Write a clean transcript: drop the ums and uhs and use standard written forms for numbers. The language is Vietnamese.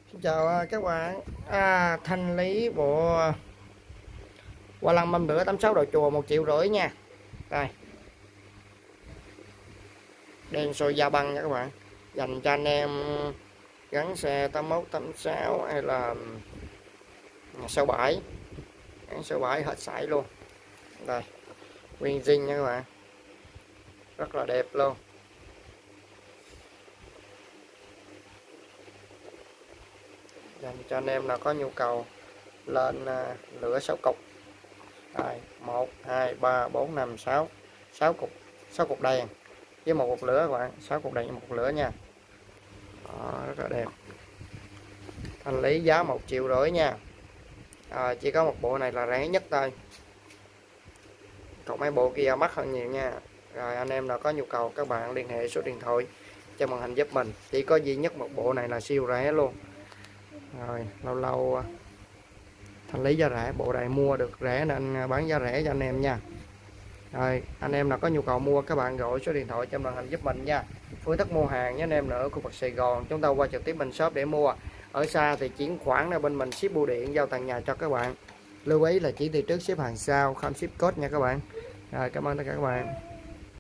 Xin chào các bạn. Thanh lý bộ hoa lăng mâm lửa 86 đầu chùa 1,5 triệu nha. Đây, đèn soi da băng nha các bạn, dành cho anh em gắn xe 81 86 hay là 67, gắn 67 hết sảy luôn. Đây, nguyên zin nha các bạn, rất là đẹp luôn. Dành cho anh em nào có nhu cầu lên lửa 6 cục. Đây, 1 2 3 4 5 6 6 cục đèn với một cục lửa các bạn, 6 cục đèn với một cục lửa nha. Đó, rất là đẹp. Thanh lý giá 1,5 triệu nha. Chỉ có một bộ này là rẻ nhất thôi, còn mấy bộ kia mắc hơn nhiều nha. Rồi anh em nào có nhu cầu các bạn liên hệ số điện thoại cho màn hình giúp mình, chỉ có duy nhất một bộ này là siêu rẻ luôn. Rồi lâu lâu thanh lý giá rẻ, bộ này mua được rẻ nên bán giá rẻ cho anh em nha. Rồi anh em nào có nhu cầu mua các bạn gọi số điện thoại cho màn hình giúp mình nha. Phương thức mua hàng với anh em ở khu vực Sài Gòn chúng ta qua trực tiếp bên shop để mua, ở xa thì chuyển khoản ra bên mình ship bưu điện giao tận nhà cho các bạn. Lưu ý là chỉ từ trước ship hàng sau, không ship code nha các bạn. Rồi cảm ơn tất cả các bạn.